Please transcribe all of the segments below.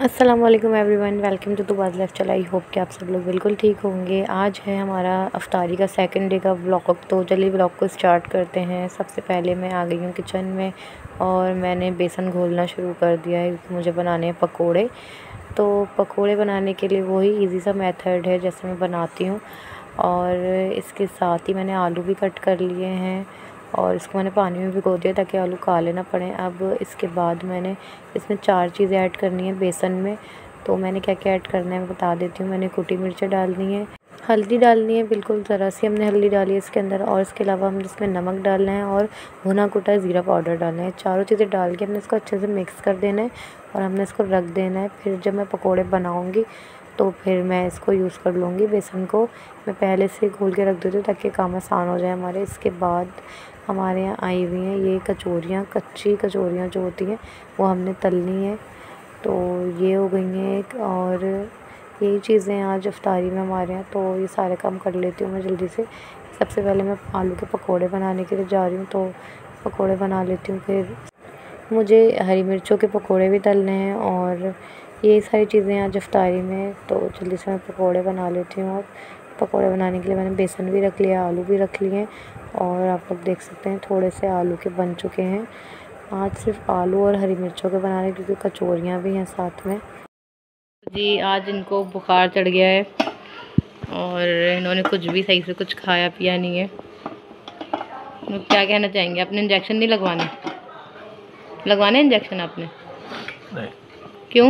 अस्सलाम वालेकुम everyone, welcome to दुबाज़ लाइफस्टाइल। आई होप कि आप सब लोग बिल्कुल ठीक होंगे। आज है हमारा अफ्तारी का सेकंड डे का व्लॉग, तो चलिए व्लॉग को स्टार्ट करते हैं। सबसे पहले मैं आ गई हूँ किचन में और मैंने बेसन घोलना शुरू कर दिया है क्योंकि मुझे बनाने हैं पकोड़े। तो पकोड़े बनाने के लिए वही इजी सा मेथड है जैसे मैं बनाती हूँ। और इसके साथ ही मैंने आलू भी कट कर लिए हैं और इसको मैंने पानी में भिगो दिया ताकि आलू काले ना पड़े। अब इसके बाद मैंने इसमें 4 चीज़ें ऐड करनी है बेसन में। तो मैंने क्या क्या ऐड करना है मैं बता देती हूँ। मैंने कुटी मिर्चें डालनी है, हल्दी डालनी है, बिल्कुल ज़रा सी हमने हल्दी डाली है इसके अंदर, और इसके अलावा हमने इसमें नमक डालना है और भुना कुटा ज़ीरा पाउडर डालना है। चारों चीज़ें डाल के हमने इसको अच्छे से मिक्स कर देना है और हमने इसको रख देना है। फिर जब मैं पकोड़े बनाऊँगी तो फिर मैं इसको यूज़ कर लूँगी। बेसन को मैं पहले से घोल के रख देती हूँ ताकि काम आसान हो जाए हमारे। इसके बाद हमारे यहाँ आई हुई हैं ये कचौरियाँ, कच्ची कचौरियाँ जो होती हैं वो हमने तलनी है। तो ये हो गई हैं एक, और यही चीज़ें आज इफ्तारी में हमारे यहाँ। तो ये सारे काम कर लेती हूँ मैं जल्दी से। सबसे पहले मैं आलू के पकोड़े बनाने के लिए जा रही हूँ, तो पकोड़े बना लेती हूँ। फिर मुझे हरी मिर्चों के पकोड़े भी तलने हैं और ये सारी चीज़ें आज इफ्तारी में। तो जल्दी से मैं पकोड़े बना लेती हूँ। और पकोड़े बनाने के लिए मैंने बेसन भी रख लिया, आलू भी रख लिए और आप लोग देख सकते हैं थोड़े से आलू के बन चुके हैं। आज सिर्फ आलू और हरी मिर्चों के बनाने क्योंकि कचौरियाँ भी हैं साथ में। जी आज इनको बुखार चढ़ गया है और इन्होंने कुछ भी सही से कुछ खाया पिया नहीं है। तो क्या कहना चाहेंगे? आपने इंजेक्शन नहीं लगवाने इंजेक्शन आपने? नहीं। क्यों?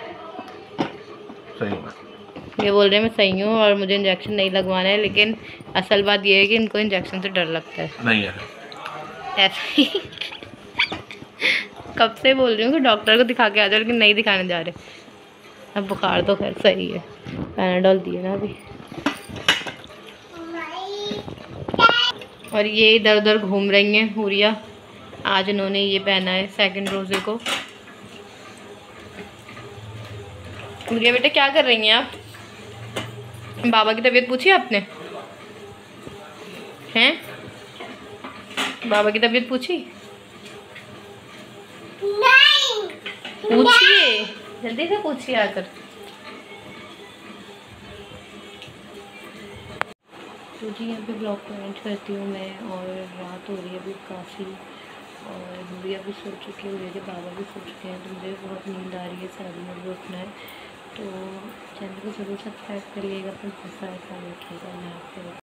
सही है। ये बोल रहे हैं मैं सही हूँ और मुझे इंजेक्शन नहीं लगवाना है, लेकिन असल बात ये है कि इनको इंजेक्शन से डर लगता है। नहीं है ऐसे ही कब से बोल रही हूँ कि डॉक्टर को दिखा के आ जाओ, लेकिन नहीं दिखाने जा रहे। अब बुखार तो खैर सही है, पैनाडोल दिए ना अभी। और ये इधर उधर घूम रही हैं हुरिया। आज इन्होंने ये पहना है सेकंड रोज़े को। हुरिया बेटा क्या कर रही हैं आप? बाबा की तबीयत पूछी आपने? हैं? बाबा की तबीयत पूछी? नहीं। पूछिए, जल्दी से पूछिए आकर। तो जी यहाँ पे ब्लॉग को एंड करती हूँ मैं, और रात हो रही है अभी काफ़ी, और गुड़िया भी सो चुकी है, गुड़िया के बाबा भी सो चुके हैं। तो मुझे बहुत नींद आ रही है, सारी में भी उठना है। तो चैनल को ज़रूर सब्सक्राइब करिएगा, अपना बहुत सारा ख्याल रखिएगा। मैं आपको